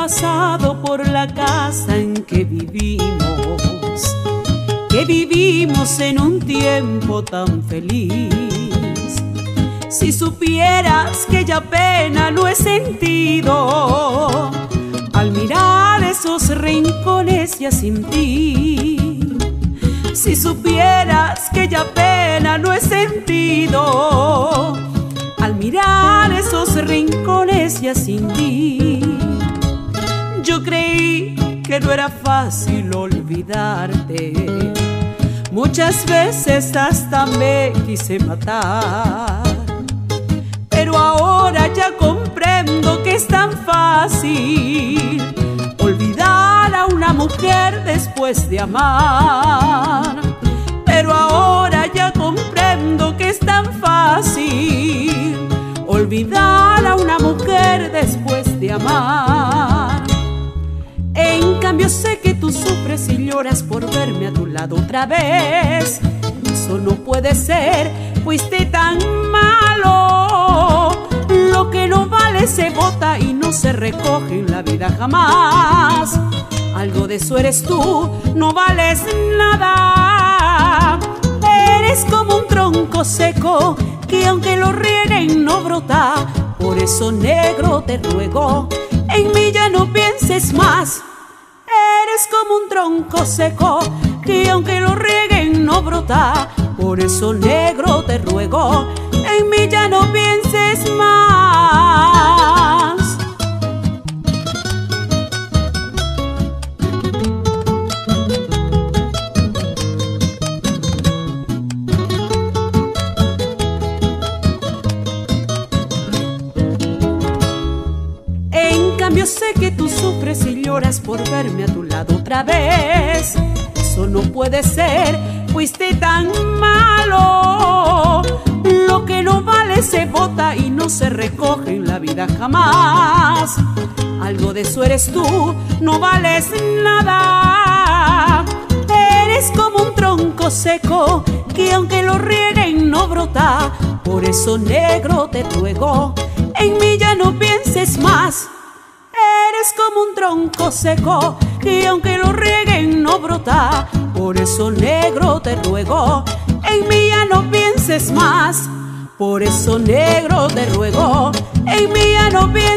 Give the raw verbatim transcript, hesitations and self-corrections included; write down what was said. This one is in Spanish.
pasado por la casa en que vivimos, que vivimos en un tiempo tan feliz. Si supieras que ya pena lo he sentido al mirar esos rincones ya sin ti. Si supieras que ya pena lo he sentido al mirar esos rincones ya sin ti. Yo creí que no era fácil olvidarte, muchas veces hasta me quise matar, pero ahora ya comprendo que es tan fácil olvidar a una mujer después de amar. Pero ahora ya comprendo que es tan fácil olvidar a una mujer después de amar. En cambio sé que tú sufres y lloras por verme a tu lado otra vez. Eso no puede ser, fuiste tan malo. Lo que no vale se bota y no se recoge en la vida jamás. Algo de eso eres tú, no vales nada. Eres como un tronco seco que aunque lo rieguen no brota. Por eso, negro, te ruego, en mí ya no pienses más. Eres como un tronco seco que aunque lo rieguen no brota. Por eso, negro, te ruego, en mí ya no pienses más. En cambio sé que tú sufres y lloras por verme a tu lado otra vez. Eso no puede ser, fuiste tan malo. Lo que no vale se bota y no se recoge en la vida jamás. Algo de eso eres tú, no vales nada. Eres como un tronco seco que aunque lo rieguen no brota. Por eso, negro, te ruego, en mí ya no pienses más. Eres como un tronco seco que aunque lo rieguen no brota. Por eso, negro, te ruego, en mí ya no pienses más. Por eso, negro, te ruego, en mí ya no pienses más.